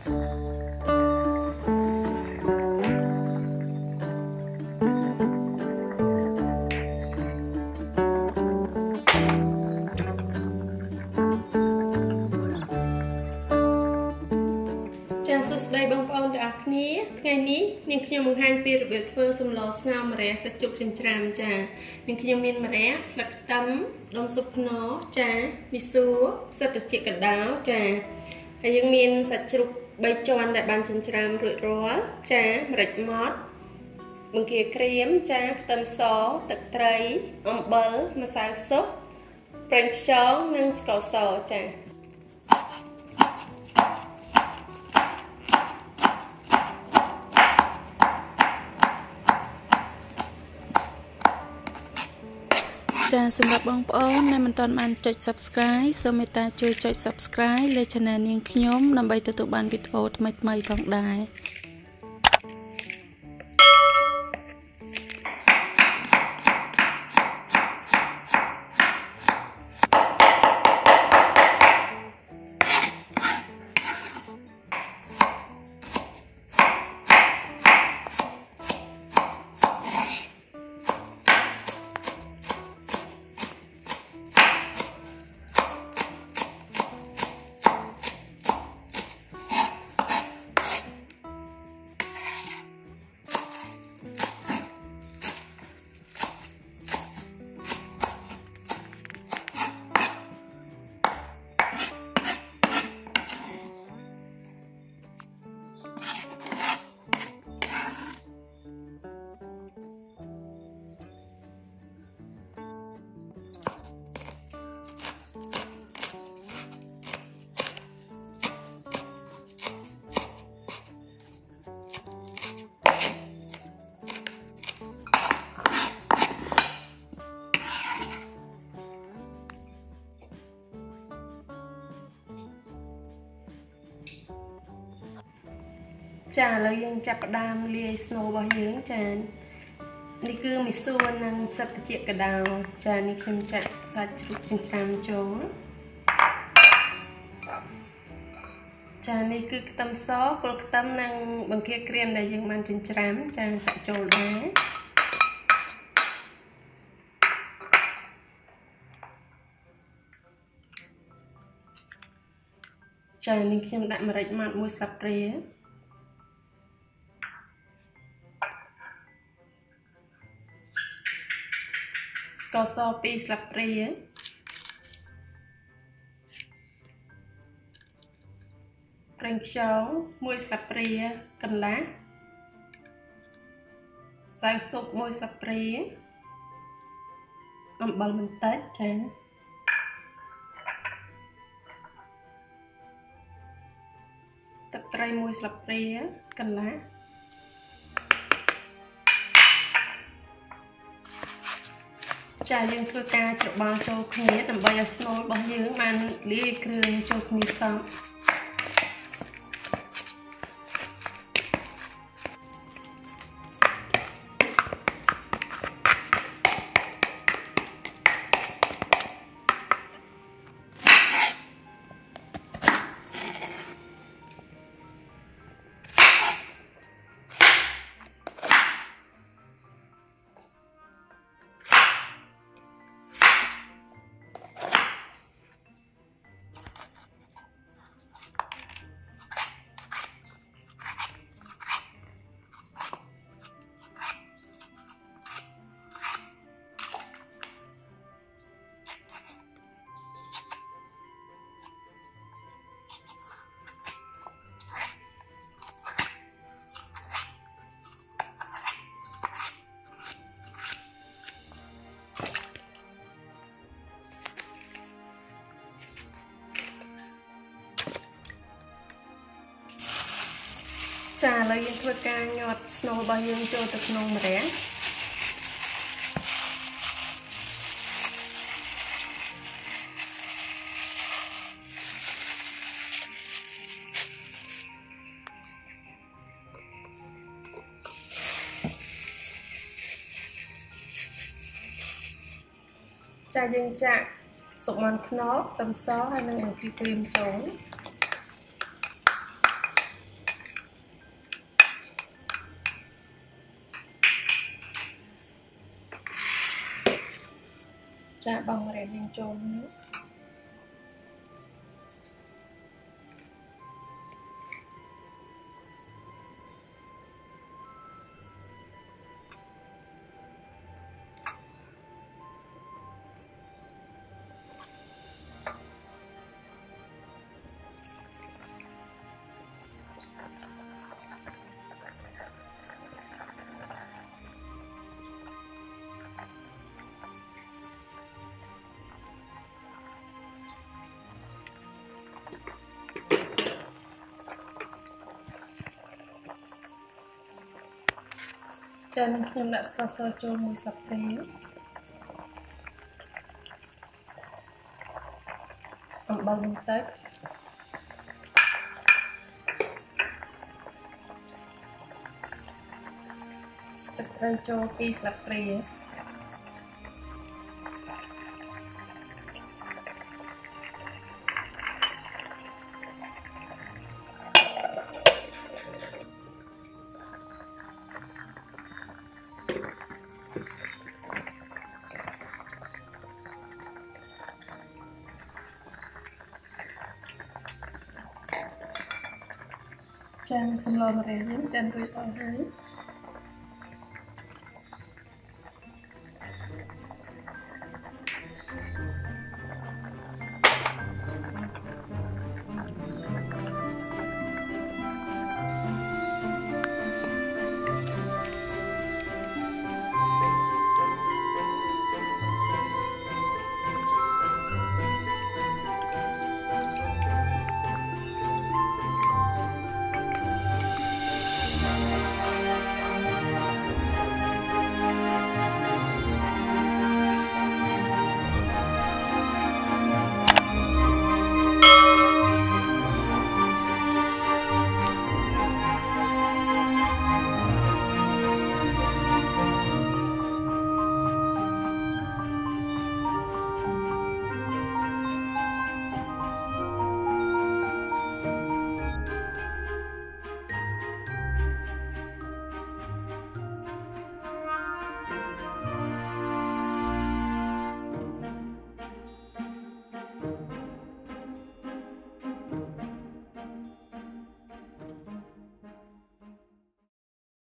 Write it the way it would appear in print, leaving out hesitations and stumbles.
ស្ដីបងប្អូនទាំងអស់គ្នាថ្ងៃនេះនាងខ្ញុំបង្ហាញពីរបៀបធ្វើសម្លស្ងោរម្រះសាច់ជ្រូកចិញ្ច្រាំចានាងខ្ញុំមានម្រះស្លឹកខ្ទឹមដុំស៊ុបខ្នុរចាមីសួរផ្សិតត្រចៀកកណ្ដោចាហើយយើងមានសាច់ជ្រូក3ជាន់ដែលបានចិញ្ច្រាំរួចរាល់ចាម្រេចម៉ត់បង្គាក្រៀមចាខ្ទឹមសទឹកត្រីអំបិលម្សៅស៊ុបប្រេងខ្យងនិងស្ករសចាសម្រាប់បងប្អូនដែលមិនទាន់បានចុច Subscribe សូមមេត្តាជួយចុច Subscribe លើ Channel នាងខ្ញុំដើម្បីទទួលបានវីដេអូថ្មីៗផងដែរចាឥឡូវយើងចាប់ផ្ដើមលាយស្នូលរបស់យើងចានេះគឺមីសួរនិងផ្សិតត្រចៀកកណ្ដោចានេះខ្ញុំចាក់សាច់ជ្រូកចិញ្ច្រាំចូលចានេះគឺខ្ទឹមសគល់ខ្ទឹមនិងបង្គាក្រៀមដែលយើងបានចិញ្ច្រាំចាចាក់ចូលដែរចានេះខ្ញុំដាក់ម្រេចម៉ត់1ស្លាបព្រាស្ករស2ស្លាបព្រាប្រេងខ្យង1ស្លាបព្រាកន្លះម្សៅស៊ុប1ស្លាបព្រាអំបិលបន្តិចចាទឹកត្រី1ស្លាបព្រាកន្លះចាយើងធ្វើការច្របល់ចូលគ្នាដើម្បីឲ្យស្នូលរបស់យើងបានលាយគ្រឿងចូលគ្នាសព្វចាឥឡូវយើងធ្វើការញាត់ស្នូលរបស់យើងចូលទៅក្នុងម្រះចាយើងចាក់ស៊ុបមាន់ខ្នុរខ្ទឹមសហើយនិងបង្គាក្រៀមចូល Cha bông rẻ lên trôn nữa. Cho nênខ្ញុំដាក់ស្ករសចូលមួយស្លាបព្រាអំបិលបន្តិចទឹកត្រីចូល2ស្លាបព្រាចាសម្លម្រះយើងចារួចអស់ហើយ